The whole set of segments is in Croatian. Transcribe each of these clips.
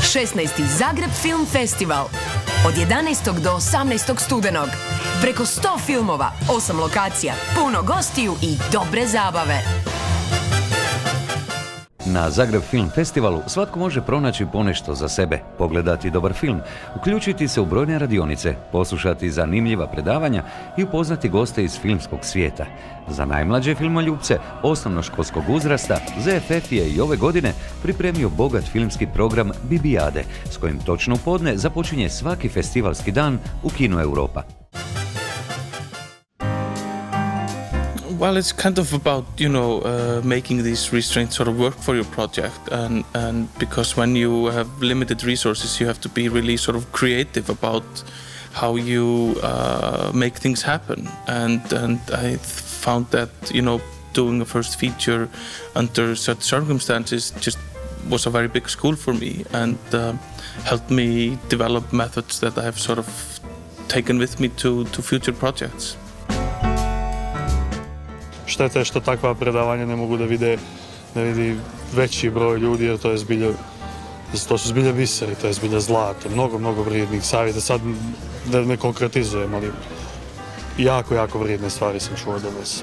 16. Zagreb Film Festival. Od 11. do 18. studenog. Preko 100 filmova, 8 lokacija, puno gostiju i dobre zabave. Na Zagreb Film Festivalu svatko može pronaći ponešto za sebe, pogledati dobar film, uključiti se u brojne radionice, poslušati zanimljiva predavanja i upoznati goste iz filmskog svijeta. Za najmlađe filmoljubce osnovnoškolskog uzrasta ZFF je i ove godine pripremio bogat filmski program Bibijade, s kojim točno u podne započinje svaki festivalski dan u Kinu Europa. Well, it's kind of about, making these restraints sort of work for your project, and because when you have limited resources, you have to be really sort of creative about how you make things happen. And I found that, doing a first feature under such circumstances just was a very big school for me, and helped me develop methods that I have sort of taken with me to future projects. Šteta je što takva predavanja ne mogu da vidi veći broj ljudi, jer to su zbilja biseri, to je zbilja zlato, mnogo vrijednih savjeta. Sad da ne konkretizujem, ali jako vrijedne stvari sam čuo danas.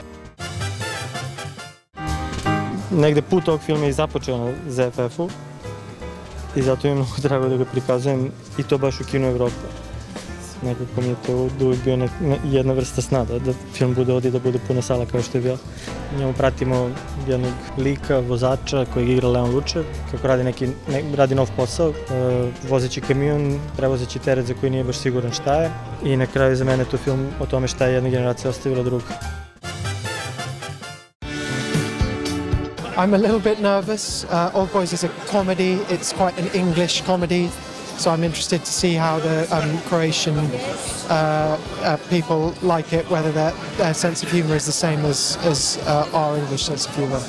Negde put ovog filma je započeo na ZFF-u i zato mi je mnogo drago da ga prikazujem i to baš u Kinu Evropa. Nekako mi je to uvijek bio jedna vrsta sna, da film bude ovdje, da bude puna sala kao što je bila. Njemu pratimo jednog lika, vozača kojeg igra Leon Lučev, kako radi nov posao, vozeći kamion, prevozeći teret za koji nije baš siguran šta je. I na kraju za mene je to film o tome šta je jedna generacija ostavila druga. I'm a little bit nervous. Old Boys is a comedy, it's quite an English comedy. So I'm interested to see how the Croatian people like it, whether their sense of humour is the same as our English sense of humour.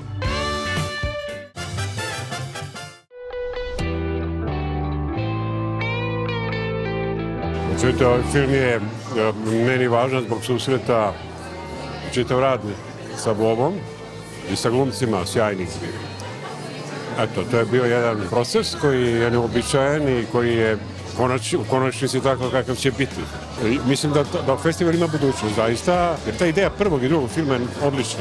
Ovaj film je meni važan zbog susreta čitav rad sa Bobom i sa glumcima sjajnih. Eto, to je bio jedan proces koji je neobičajan i koji je u konačnici tako kakav će biti. Mislim da festival ima budućnost, zaista, jer ta ideja prvog i drugog filma je odlična.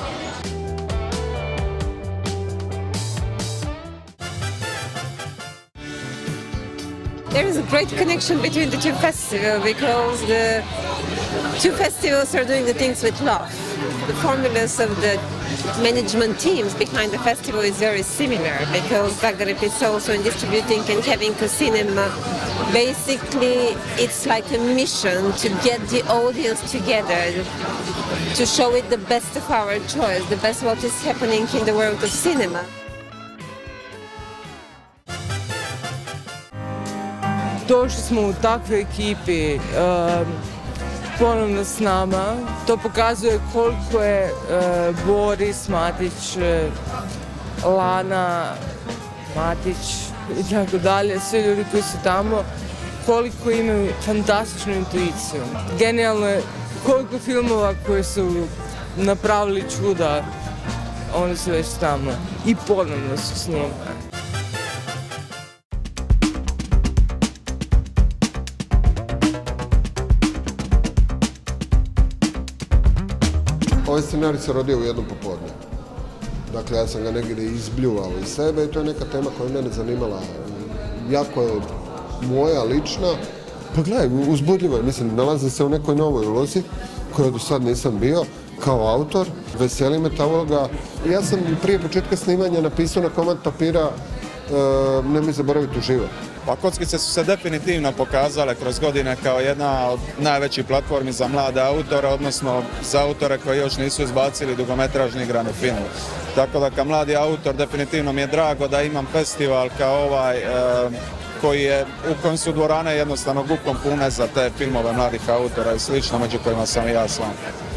There is a great connection between the two festivals because the two festivals are doing the things with love. The formulas of the management teams behind the festival is very similar because Zagreb is also in distributing and having a cinema. Basically, it's like a mission to get the audience together, to show it the best of our choice, the best what is happening in the world of cinema. Došli smo u takvoj ekipi ponovno s nama. To pokazuje koliko je Boris Matić, Lana Matić i tako dalje, svi ljudi koji su tamo, koliko imaju fantastičnu intuiciju. Genijalno je koliko filmova koji su napravili čuda, oni su već tamo i ponovno su s njima. Ovaj scenarij se rodio u jednom popodne. Dakle, ja sam ga negdje izbljuvao iz sebe i to je neka tema koja je mene zanimala. Jako je moja, lična. Pa gledaj, uzbudljivo je. Mislim, nalazim se u nekoj novoj ulozi koju do sad nisam bio kao autor. Veseli me ta uloga. Ja sam prije početka snimanja napisao na komad papira nemoj zaboraviti u život. Pa kockice su se definitivno pokazale kroz godine kao jedna od najvećih platformi za mlade autore, odnosno za autore koji još nisu izbacili dugometražni igrani film. Tako da kao mladi autor definitivno mi je drago da imam festival kao ovaj u kojem su dvorane jednostavno gupom pune za te filmove mladih autora i slično, među kojima sam i ja sam.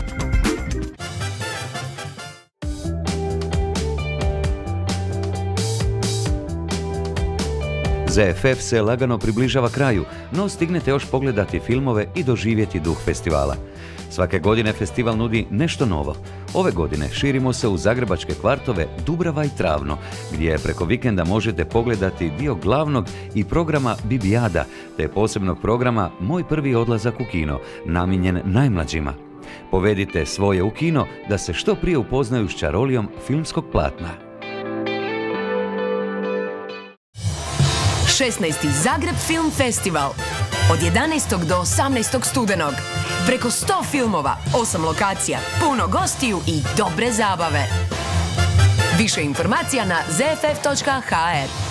ZFF se lagano približava kraju, no stignete još pogledati filmove i doživjeti duh festivala. Svake godine festival nudi nešto novo. Ove godine širimo se u zagrebačke kvartove Dubrava i Travno, gdje preko vikenda možete pogledati dio glavnog i programa Bibijada, te posebnog programa Moj prvi odlazak u kino, namijenjen najmlađima. Povedite svoje u kino da se što prije upoznaju s čarolijom filmskog platna. 16. Zagreb Film Festival od 11. do 18. studenog. Preko 100 filmova, 8 lokacija, puno gostiju i dobre zabave. Više informacija na zff.hr.